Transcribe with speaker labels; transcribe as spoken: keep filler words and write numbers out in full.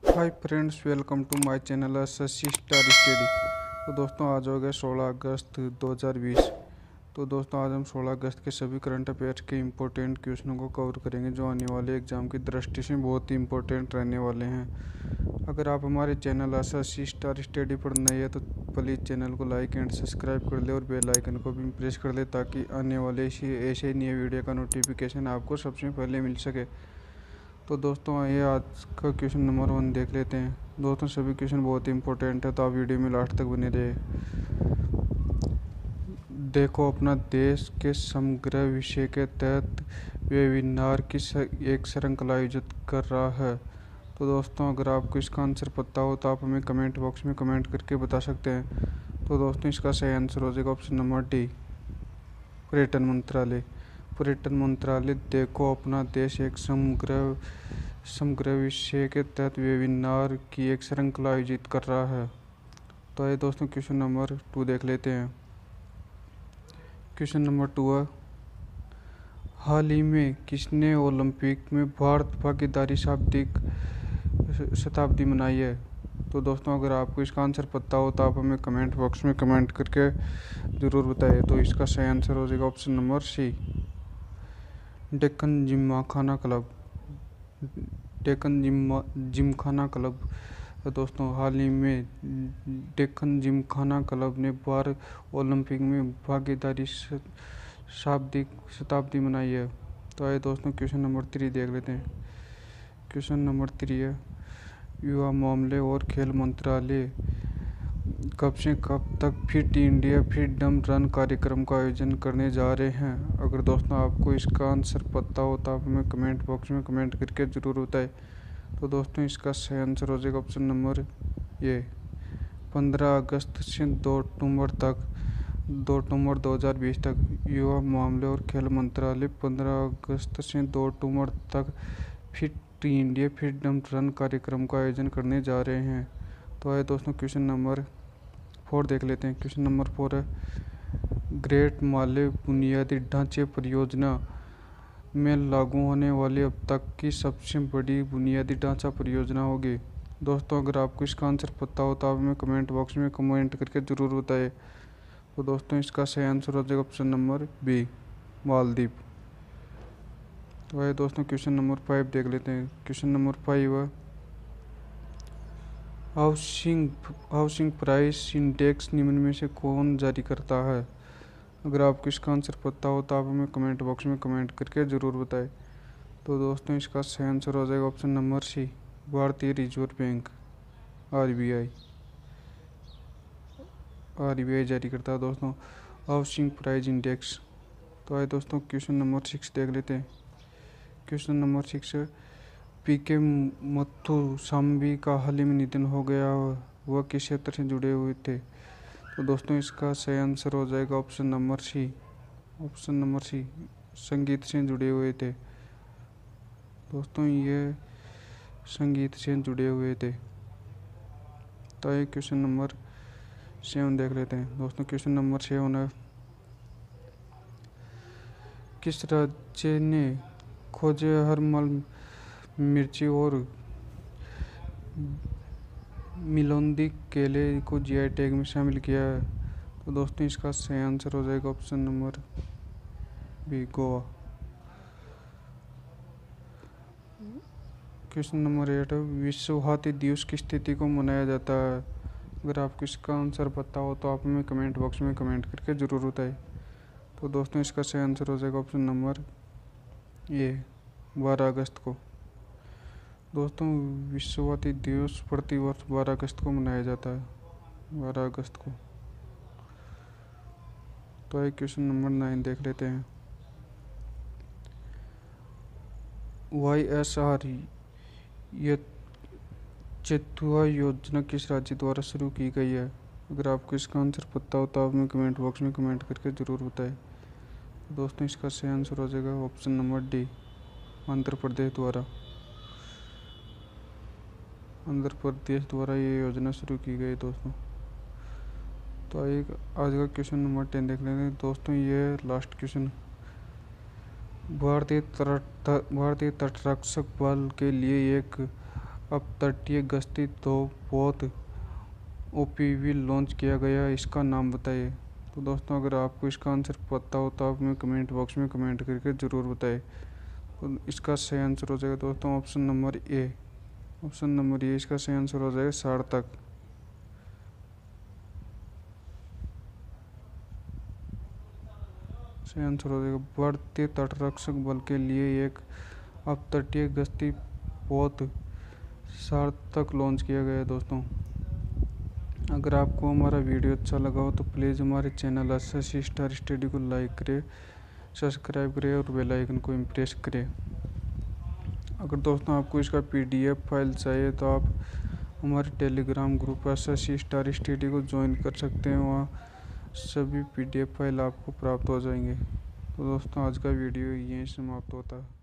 Speaker 1: Hi friends, welcome to my channel Shashi star study. तो दोस्तों आज हो गया सोलह अगस्त दो हज़ार बीस। तो दोस्तों आज हम सोलह अगस्त के सभी करंट अफेयर्स के इम्पोर्टेंट क्वेश्चनों को कवर करेंगे जो आने वाले एग्ज़ाम की दृष्टि से बहुत ही इम्पोर्टेंट रहने वाले हैं। अगर आप हमारे चैनल शशि स्टार स्टडी पर नए हैं तो प्लीज़ चैनल को लाइक एंड सब्सक्राइब कर ले और बेल आइकन को भी प्रेस कर ले ताकि आने वाले इसी ऐसे ही नए वीडियो का नोटिफिकेशन आपको सबसे पहले मिल सके। तो दोस्तों आइए आज का क्वेश्चन नंबर वन देख लेते हैं। दोस्तों सभी क्वेश्चन बहुत ही इंपॉर्टेंट है तो आप वीडियो में लास्ट तक बने रहे। देखो अपना देश के समग्र विषय के तहत वेबिनार की एक श्रृंखला आयोजित कर रहा है। तो दोस्तों अगर आपको इसका आंसर पता हो तो आप हमें कमेंट बॉक्स में कमेंट करके बता सकते हैं। तो दोस्तों इसका सही आंसर हो जाएगा ऑप्शन नंबर डी, पर्यटन मंत्रालय। पर्यटन मंत्रालय देखो अपना देश एक समग्र समग्र विषय के तहत वेबिनार की एक श्रृंखला आयोजित कर रहा है। तो आइए दोस्तों क्वेश्चन नंबर टू देख लेते हैं। क्वेश्चन नंबर टू है, हाल ही में किसने ओलंपिक में भारत भागीदारी शाब्दिक शताब्दी मनाई है? तो दोस्तों अगर आपको इसका आंसर पता हो तो आप हमें कमेंट बॉक्स में कमेंट करके ज़रूर बताइए। तो इसका सही आंसर हो जाएगा option number C, Deccan gymkhana club. Deccan gym gymkhana club दोस्तों हाल ही में डेक्कन जिमखाना क्लब ने भारत ओलंपिक में भागीदारी शाब्दिक शताब्दी मनाई है। तो आइए दोस्तों क्वेश्चन नंबर थ्री देख लेते हैं। क्वेश्चन नंबर थ्री है, युवा मामले और खेल मंत्रालय कब से कब तक फिट इंडिया फ्रीडम रन कार्यक्रम का आयोजन करने जा रहे हैं? अगर दोस्तों आपको इसका आंसर पता हो तो आप हमें कमेंट बॉक्स में कमेंट करके ज़रूर बताएं। तो दोस्तों इसका सही आंसर हो जाएगा ऑप्शन नंबर ये, पंद्रह अगस्त से दो अक्टूबर तक दो अक्टूबर दो हज़ार बीस तक युवा मामले और खेल मंत्रालय पंद्रह अगस्त से दो अक्टूबर तक फिट इंडिया फ्रीडम रन कार्यक्रम का आयोजन करने जा रहे हैं। तो आइए दोस्तों क्वेश्चन नंबर फोर देख लेते हैं। क्वेश्चन नंबर फोर है, ग्रेट माले बुनियादी ढांचे परियोजना में लागू होने वाली अब तक की सबसे बड़ी बुनियादी ढांचा परियोजना होगी। दोस्तों अगर आपको इसका आंसर पता हो तो आप हमें कमेंट बॉक्स में कमेंट करके ज़रूर बताएं। तो दोस्तों इसका सही आंसर हो जाएगा ऑप्शन नंबर बी, मालदीव। तो आइए दोस्तों क्वेश्चन नंबर फाइव देख लेते हैं। क्वेश्चन नंबर फाइव है, हाउसिंग हाउसिंग प्राइस इंडेक्स निम्न में से कौन जारी करता है? अगर आपको इसका आंसर पता हो तो आप हमें कमेंट बॉक्स में कमेंट करके ज़रूर बताएं। तो दोस्तों इसका सही आंसर हो जाएगा ऑप्शन नंबर सी, भारतीय reserve bank, R B I. R B I जारी करता है दोस्तों हाउसिंग प्राइस इंडेक्स। तो आइए दोस्तों क्वेश्चन नंबर सिक्स देख लेते हैं। क्वेश्चन नंबर सिक्स, पी के मुत्थुस्वामी का हाल ही में निधन हो गया, वह किस क्षेत्र से जुड़े हुए थे? तो दोस्तों इसका सही आंसर हो जाएगा option number C, option number C, संगीत से जुड़े हुए थे। दोस्तों ये संगीत से जुड़े हुए थे। तो ये क्वेश्चन नंबर सेवन देख लेते हैं। दोस्तों क्वेश्चन नंबर सेवन है, किस राज्य ने खोजे हरमल मिर्ची और मिलोंदी केले को जी आई टैग में शामिल किया है? तो दोस्तों इसका सही आंसर हो जाएगा option number B, Goa. Question number eight है, विश्व हाथी दिवस किस तिथि को मनाया जाता है? अगर आपको इसका आंसर पता हो तो आप हमें कमेंट बॉक्स में कमेंट करके ज़रूर बताएं। तो दोस्तों इसका सही आंसर हो जाएगा ऑप्शन नंबर ए, बारह अगस्त को। दोस्तों विश्व हाथी दिवस प्रति वर्ष बारह अगस्त को मनाया जाता है, बारह अगस्त को। तो एक क्वेश्चन नंबर नाइन देख लेते हैं। वाई एस आर यह चेतुआ योजना किस राज्य द्वारा शुरू की गई है? अगर आपको इसका आंसर पता हो तो आप हमें कमेंट बॉक्स में कमेंट करके ज़रूर बताएं। दोस्तों इसका सही आंसर हो जाएगा option number D, Andhra Pradesh द्वारा। आंध्र प्रदेश द्वारा ये योजना शुरू की गई दोस्तों। तो आइए आज का क्वेश्चन नंबर टेन देख लेते हैं। दोस्तों ये लास्ट क्वेश्चन, भारतीय तट भारतीय तटरक्षक बल के लिए एक अब तटीय गश्ती तो बहुत ओपीवी लॉन्च किया गया है, इसका नाम बताइए। तो दोस्तों अगर आपको इसका आंसर पता हो तो आप हमें कमेंट बॉक्स में कमेंट करके ज़रूर बताएं। तो इसका सही आंसर हो जाएगा दोस्तों option number A. Option number A इसका सही आंसर हो जाएगा सार्थक। सही आंसर हो जाएगा भारतीय तटरक्षक बल के लिए एक अपतटीय गश्ती पोत सार्थक लॉन्च किया गया है दोस्तों। अगर आपको हमारा वीडियो अच्छा लगा हो तो प्लीज़ हमारे चैनल एसएससी स्टार स्टडी को लाइक करें, सब्सक्राइब करें और बेल आइकन को इम्प्रेस करें। अगर दोस्तों आपको इसका पीडीएफ फाइल चाहिए तो आप हमारे Telegram group SSC star study को ज्वाइन कर सकते हैं, वहाँ सभी पीडीएफ फाइल आपको प्राप्त हो जाएंगे। तो दोस्तों आज का वीडियो यहीं समाप्त होता है।